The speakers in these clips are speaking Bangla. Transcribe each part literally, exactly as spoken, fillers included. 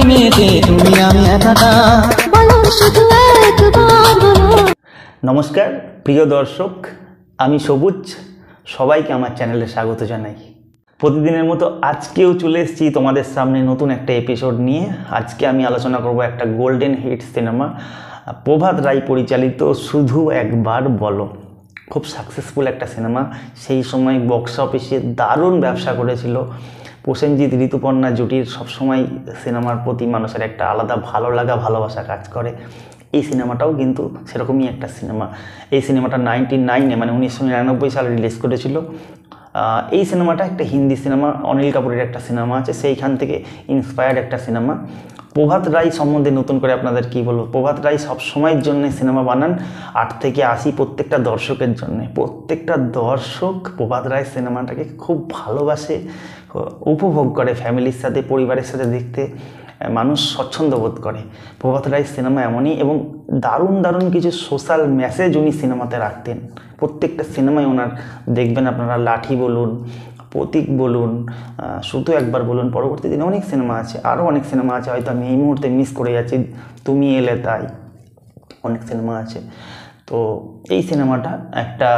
জমেছে তুমি আমি একাটা বলো শুধু একবার বলো। নমস্কার প্রিয় দর্শক, আমি সবুজ, সবাইকে আমার চ্যানেলে স্বাগত জানাই। প্রতিদিনের মতো আজকেও চলে এসেছি তোমাদের সামনে নতুন একটা এপিসোড নিয়ে। আজকে আমি আলোচনা করব একটা golden hit cinema, Prabhat Ray পরিচালিত শুধু একবার বলো। খুব সাকসেসফুল একটা সিনেমা, সেই সময় বক্স অফিসে দারুণ ব্যবসা করেছিল। প্রসেনজিৎ ঋতুপর্ণা জুটির সবসময় সিনেমার প্রতি মানুষের একটা আলাদা ভালো লাগা ভালোবাসা কাজ করে। এই সিনেমাটাও কিন্তু সেরকমই একটা সিনেমা। এই সিনেমাটা নাইনটি নাইনে মানে উনিশশো নিরানব্বই সালে রিলিজ করেছিল। এই সিনেমাটা একটা হিন্দি সিনেমা, অনিল কাপুরের একটা সিনেমা আছে, সেইখান থেকে ইন্সপায়ার্ড একটা সিনেমা। প্রভাত রায় সম্বন্ধে নতুন করে আপনাদের কি বলবো। প্রভাত রায় সবসময়ের জন্য সিনেমা বানান, আট থেকে আশি প্রত্যেকটা দর্শকের জন্য। প্রত্যেকটা দর্শক প্রভাত রায় সিনেমাটাকে খুব ভালোবাসে, উপভোগ করে, ফ্যামিলির সাথে পরিবারের সাথে দেখতে মানুষ স্বচ্ছন্দ বোধ করে। প্রভাত রায় সিনেমা এমনই, এবং দারুণ দারুণ কিছু সোশ্যাল মেসেজ উনি সিনেমাতে রাখতেন। প্রত্যেকটা সিনেমায় ওনার দেখবেন আপনারা, লাঠি বলুন, প্রতীক বলুন, শুধু একবার বলুন, পরবর্তী দিনে অনেক সিনেমা আছে, আরও অনেক সিনেমা আছে, হয়তো আমি এই মুহূর্তে মিস করে যাচ্ছি, তুমি এলে তাই, অনেক সিনেমা আছে। তো এই সিনেমাটা একটা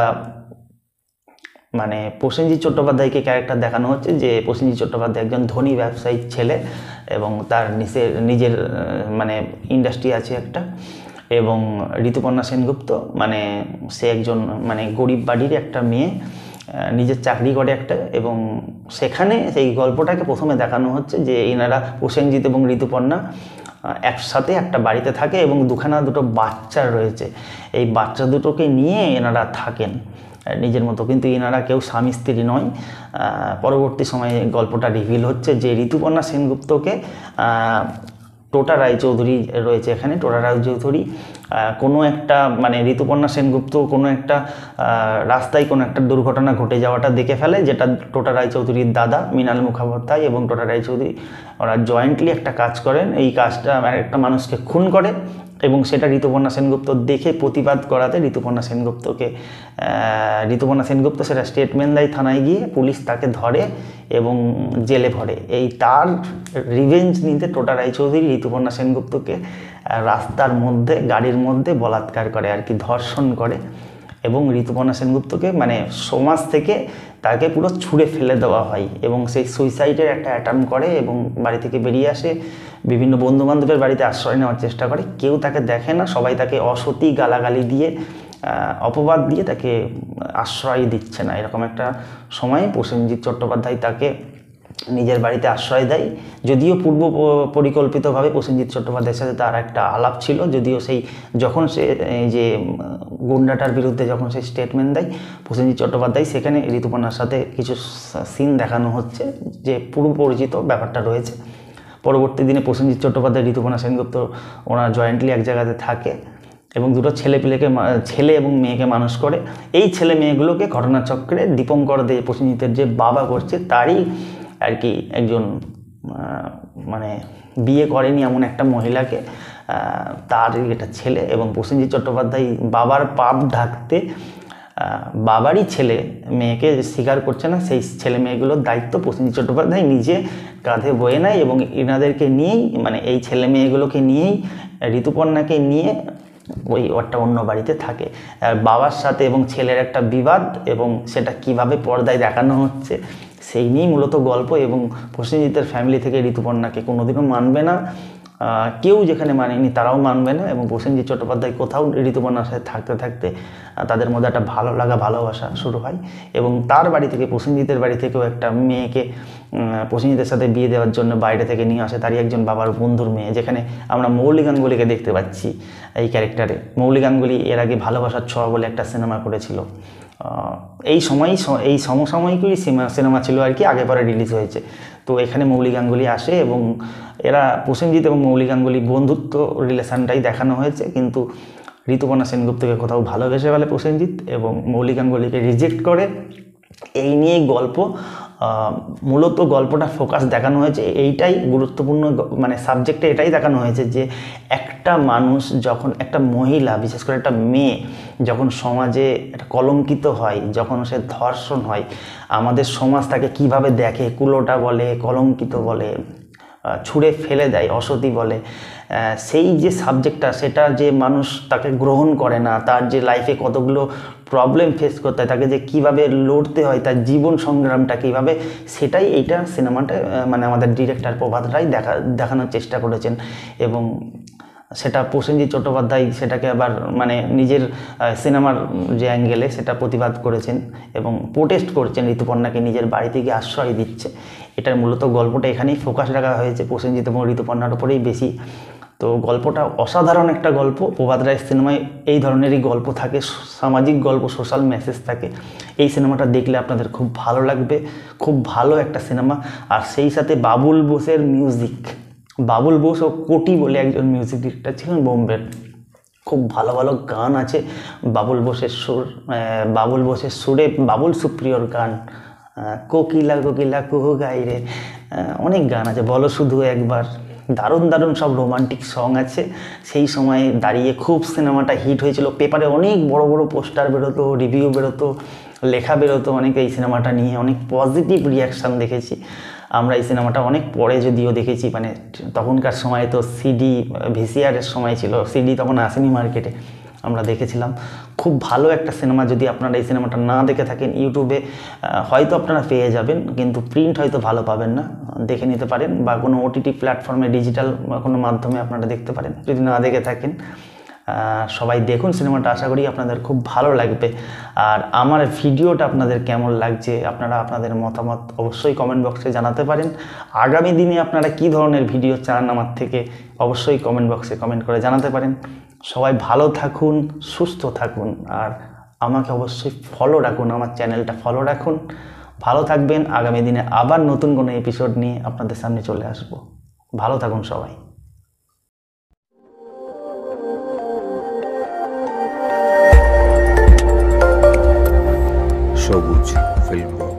মানে প্রসেনজিৎ চট্টোপাধ্যায়কে ক্যারেক্টার দেখানো হচ্ছে, যে প্রসেনজিৎ চট্টোপাধ্যায় একজন ধনী ব্যবসায়িক ছেলে, এবং তার নিজের নিজের মানে ইন্ডাস্ট্রি আছে একটা। এবং ঋতুপর্ণা সেনগুপ্ত মানে সে একজন মানে গরিব বাড়ির একটা মেয়ে, নিজের চাকরি করে একটা। এবং সেখানে সেই গল্পটাকে প্রথমে দেখানো হচ্ছে যে এনারা প্রসেনজিৎ এবং ঋতুপর্ণা একসাথে একটা বাড়িতে থাকে, এবং দুখানা দুটো বাচ্চা রয়েছে। এই বাচ্চা দুটোকে নিয়ে এনারা থাকেন নিজের মতো, কিন্তু এনারা কেউ স্বামী স্ত্রী নয়। পরবর্তী সময়ে গল্পটা রিভিল হচ্ছে যে ঋতুপর্ণা সেনগুপ্তকে টোটা রায়চৌধুরী রয়েছে এখানে। টোটা রায়চৌধুরী কোনো একটা মানে ঋতুপর্ণা সেনগুপ্ত কোনো একটা রাস্তায় কোনো একটা দুর্ঘটনা ঘটে যাওয়াটা দেখে ফেলে, যেটা টোটা রায়চৌধুরীর দাদা মৃণাল মুখোপাধ্যায় এবং টোটা রায়চৌধুরী ওরা জয়েন্টলি একটা কাজ করেন। এই কাজটা একটা মানুষকে খুন করে, এবং সেটা ঋতুপর্ণা সেনগুপ্ত দেখে প্রতিবাদ করাতে ঋতুপর্ণা সেনগুপ্তকে ঋতুপর্ণা সেনগুপ্ত সেটা স্টেটমেন্ট দেয় থানায় গিয়ে। পুলিশ তাকে ধরে এবং জেলে ভরে। এই তার রিভেঞ্জ নিতে টোটা রায়চৌধুরী ঋতুপর্ণা সেনগুপ্তকে রাস্তার মধ্যে গাড়ির মধ্যে বলাৎকার করে আর কি, ধর্ষণ করে, এবং ঋতুপর্ণা সেনগুপ্তকে মানে সমাজ থেকে তাকে পুরো ছুঁড়ে ফেলে দেওয়া হয়, এবং সেই সুইসাইডের একটা অ্যাটেম্প করে এবং বাড়ি থেকে বেরিয়ে আসে। বিভিন্ন বন্ধুবান্ধবের বাড়িতে আশ্রয় নেওয়ার চেষ্টা করে, কেউ তাকে দেখে না, সবাই তাকে অসতী গালাগালি দিয়ে অপবাদ দিয়ে তাকে আশ্রয় দিচ্ছে না। এরকম একটা সময়ে প্রসেনজিৎ চট্টোপাধ্যায় তাকে নিজের বাড়িতে আশ্রয় দেয়। যদিও পূর্ব পরিকল্পিতভাবে প্রসেনজিৎ চট্টোপাধ্যায়ের সাথে তার একটা আলাপ ছিল, যদিও সেই যখন সে যে গুন্ডাটার বিরুদ্ধে যখন সে স্টেটমেন্ট দেয় প্রসেনজিৎ চট্টোপাধ্যায়, সেখানে ঋতুপর্ণার সাথে কিছু সিন দেখানো হচ্ছে, যে পূর্ব পরিচিত ব্যাপারটা রয়েছে। পরবর্তী দিনে প্রসেনজিৎ চট্টোপাধ্যায় ঋতুপর্ণা সেনগুপ্ত ওনারা জয়েন্টলি এক জায়গাতে থাকে, এবং দুটো ছেলে পেলেকে ছেলে এবং মেয়েকে মানুষ করে। এই ছেলে মেয়েগুলোকে ঘটনাচক্রে দীপঙ্কর দে প্রসেনজিতের যে বাবা করছে, তারই আর কি একজন মানে বিয়ে করেনি এমন একটা মহিলাকে, তার এটা ছেলে। এবং প্রসেনজিৎ চট্টোপাধ্যায় বাবার পাপ ঢাকতে বাবারই ছেলে মেয়েকে স্বীকার করছে না, সেই ছেলে মেয়েগুলোর দায়িত্ব প্রসেনজিৎ চট্টোপাধ্যায় নিজে কাঁধে বয়ে নেয়, এবং এনাদেরকে নিয়েই মানে এই ছেলে মেয়েগুলোকে নিয়েই ঋতুপর্ণাকে নিয়ে ওই একটা অন্য বাড়িতে থাকে। বাবার সাথে এবং ছেলের একটা বিবাদ, এবং সেটা কিভাবে পর্দায় দেখানো হচ্ছে সেই নিয়েই মূলত গল্প। এবং প্রসেনজিতের ফ্যামিলি থেকে ঋতুপর্ণাকে কোনোদিনও মানবে না, কেউ যেখানে মানেনি তারাও মানবে না, এবং প্রসেনজিৎ চট্টোপাধ্যায় কোথাও ঋতুপর্ণার সাথে থাকতে থাকতে তাদের মধ্যে একটা ভালো লাগা ভালোবাসা শুরু হয়। এবং তার বাড়ি থেকে প্রসেনজিতের বাড়ি থেকেও একটা মেয়েকে প্রসেনজিতের সাথে বিয়ে দেওয়ার জন্য বাইরে থেকে নিয়ে আসে, তারই একজন বাবার বন্ধুর মেয়ে, যেখানে আমরা মৌলি গাঙ্গুলিকে দেখতে পাচ্ছি এই ক্যারেক্টারে। মৌলি গাঙ্গুলি এর আগে ভালোবাসার ছোঁয়া বলে একটা সিনেমা করেছিল, এই সময়ই এই সমসাময়িকই সিনেমা ছিল আর কি, আগে পরে রিলিজ হয়েছে। তো এখানে মৌলি গাঙ্গুলি আসে, এবং এরা প্রসেনজিৎ এবং মৌলি গাঙ্গুলি বন্ধুত্ব রিলেশনটাই দেখানো হয়েছে, কিন্তু ঋতুপর্ণা সেনগুপ্তকে কোথাও ভালোবেসে ফেলে প্রসেনজিৎ, এবং মৌলি গাঙ্গুলিকে রিজেক্ট করে। এই নিয়েই গল্প, মূলত গল্পটা ফোকাস দেখানো হয়েছে, এইটাই গুরুত্বপূর্ণ মানে সাবজেক্টে এটাই দেখানো হয়েছে যে একটা মানুষ যখন, একটা মহিলা বিশেষ করে একটা মেয়ে যখন সমাজে একটা কলঙ্কিত হয়, যখন সে ধর্ষণ হয়, আমাদের সমাজ তাকে কীভাবে দেখে, কুলোটা বলে, কলঙ্কিত বলে, ছুঁড়ে ফেলে দেয়, অসতী বলে, সেই যে সাবজেক্টটা সেটা যে মানুষ তাকে গ্রহণ করে না, তার যে লাইফে কতগুলো প্রবলেম ফেস করতে হয়, তাকে যে কীভাবে লড়তে হয়, তার জীবন সংগ্রামটা কীভাবে, সেটাই এইটা সিনেমাটা মানে আমাদের ডিরেক্টর প্রভাত রায় দেখা দেখানোর চেষ্টা করেছেন। এবং সেটা প্রসেনজিৎ চট্টোপাধ্যায় সেটাকে আবার মানে নিজের সিনেমার যে অ্যাঙ্গেলে সেটা প্রতিবাদ করেছেন এবং প্রোটেস্ট করছেন, ঋতুপর্ণাকে নিজের বাড়ি থেকে আশ্রয় দিচ্ছে। এটার মূলত গল্পটা এখানেই ফোকাস রাখা হয়েছে, প্রসেনজিৎ এবং ঋতুপর্ণার উপরেই বেশি। তো গল্পটা অসাধারণ একটা গল্প। প্রভাত রায়ের সিনেমায় এই ধরনেরই গল্প থাকে, সামাজিক গল্প, সোশ্যাল মেসেজ থাকে। এই সিনেমাটা দেখলে আপনাদের খুব ভালো লাগবে, খুব ভালো একটা সিনেমা। আর সেই সাথে বাবুল বোসের মিউজিক, বাবুল বোস ও কোটি বলে একজন মিউজিক ডিরেক্টর ছিলেন বোম্বের, খুব ভালো ভালো গান আছে বাবুল বোসের সুর, বাবুল বোসের সুরে বাবুল সুপ্রিয়র গান, কোকিলা কোকিলা কুহু গাইরে, অনেক গান আছে, বলো শুধু একবার, দারুণ দারুণ সব রোমান্টিক সং আছে। সেই সময় দাঁড়িয়ে খুব সিনেমাটা হিট হয়েছিল, পেপারে অনেক বড় বড় পোস্টার বেরোতো, রিভিউ বেরোতো, লেখা বেরোতো অনেকে এই সিনেমাটা নিয়ে, অনেক পজিটিভ রিয়াকশান দেখেছি আমরা। এই সিনেমাটা অনেক পরে যদিও দেখেছি, মানে তখনকার সময় তো সিডি ভিসিআরের সময় ছিল, সিডি তখন আসেনি মার্কেটে, আমরা দেখেছিলাম। খুব ভালো একটা সিনেমা। যদি আপনারা এই সিনেমাটা না দেখে থাকেন, ইউটিউবে হয়তো আপনারা পেয়ে যাবেন, কিন্তু প্রিন্ট হয়তো ভালো পাবেন না, দেখে নিতে পারেন, বা কোনো ওটিটি প্ল্যাটফর্মে ডিজিটাল কোনো মাধ্যমে আপনারা দেখতে পারেন যদি না দেখে থাকেন। সবাই দেখুন সিনেমাটা, আশা করি আপনাদের খুব ভালো লাগবে। আর আমার ভিডিওটা আপনাদের কেমন লাগছে আপনারা আপনাদের মতামত অবশ্যই কমেন্ট বক্সে জানাতে পারেন। আগামী দিনে আপনারা কি ধরনের ভিডিও চান আমার থেকে অবশ্যই কমেন্ট বক্সে কমেন্ট করে জানাতে পারেন। সবাই ভালো থাকুন, সুস্থ থাকুন, আর আমাকে অবশ্যই ফলো রাখুন, আমার চ্যানেলটা ফলো রাখুন। ভালো থাকবেন। আগামী দিনে আবার নতুন কোনো এপিসোড নিয়ে আপনাদের সামনে চলে আসব। ভালো থাকুন সবাই। সবুজ ফিল্ম।